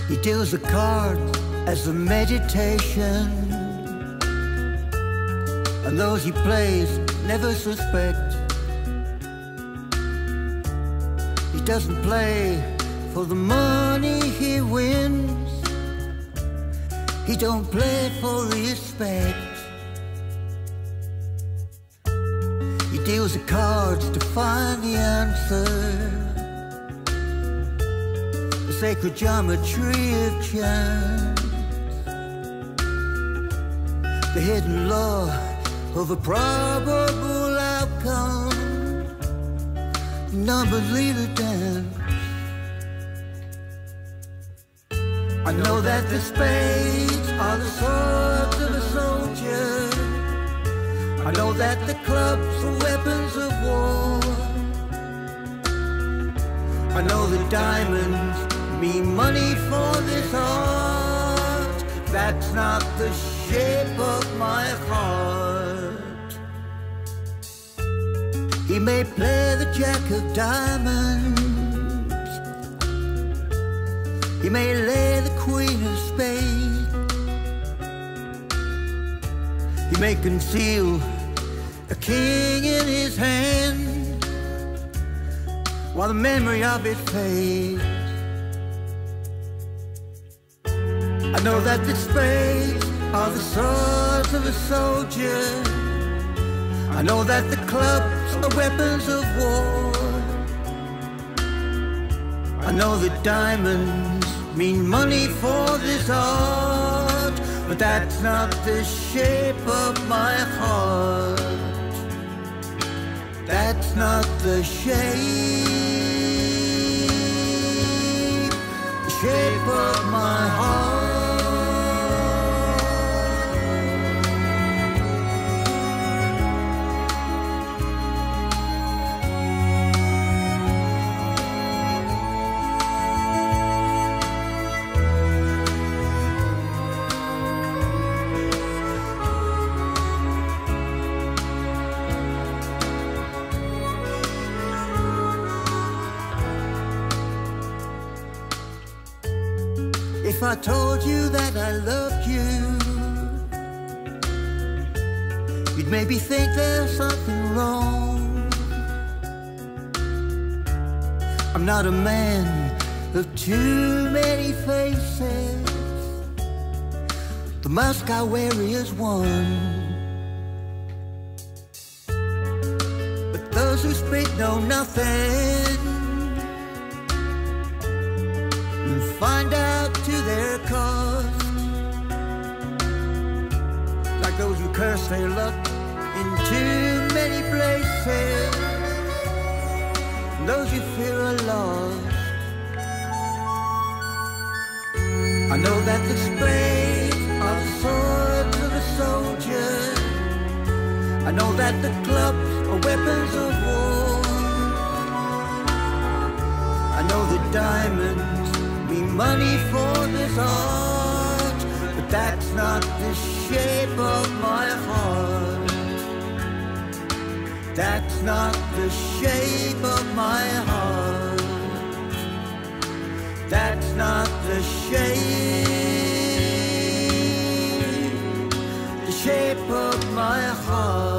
He deals the cards as a meditation, and those he plays never suspect. He doesn't play for the money he wins. He don't play for respect. He deals the cards to find the answer, the sacred geometry of chance, the hidden law of a probable outcome. Numbers lead the dance. I know that the spades are the swords of a soldier. I know that the clubs are weapons of war. I know the diamonds mean money for this art. That's not the shape of my heart. He may play the jack of diamonds, he may lay the queen of spades, he may conceal a king in his hand while the memory of it fades. I know that the spades are the swords of a soldier. I know that the clubs are weapons of war. I know that diamonds mean money for this art, but that's not the shape of my heart. That's not the shape of my heart. If I told you that I loved you, you'd maybe think there's something wrong. I'm not a man of too many faces. The mask I wear is one. But those who speak know nothing and find out to their cost, like those who curse their luck in too many places, and those who fear are lost. I know that the spades are the swords of a soldier. I know that the clubs are weapons of war. I know the diamonds mean money for this art, but that's not the shape of my heart. That's not the shape of my heart. That's not the shape of my heart.